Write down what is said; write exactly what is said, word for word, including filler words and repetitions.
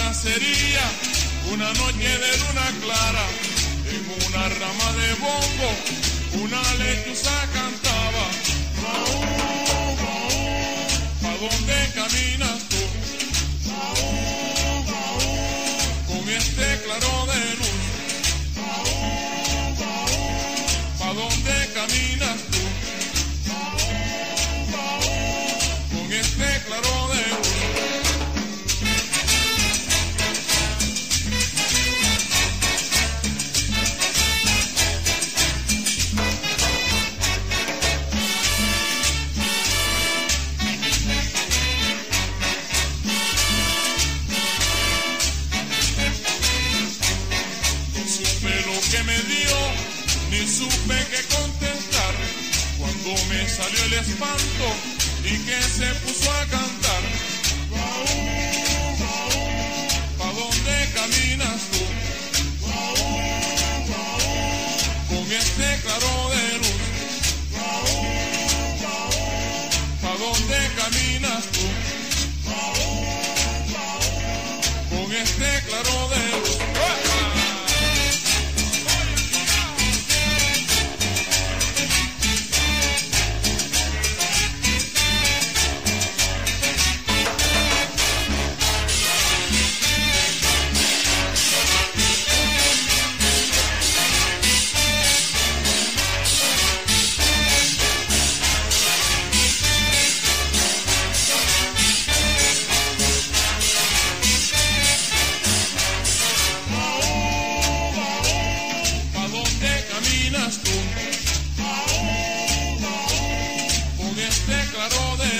sería una noche de luna clara, en una rama de bongo, una lechuza cantaba. Maú, maú, ¿pa' dónde caminas tú? Maú, maú, con este claro de luz. Maú, maú, ¿pa' dónde caminas tú? Maú, maú, con este claro de luz. Que me dio, ni supe qué contestar, cuando me salió el espanto y que se puso a cantar. Guau, guau, ¿pa' dónde caminas tú? Guau, guau, con este claro de luz. Guau, guau, ¿pa' dónde caminas tú? Guau, guau, con este claro de luz. Caminas tú, con este claro de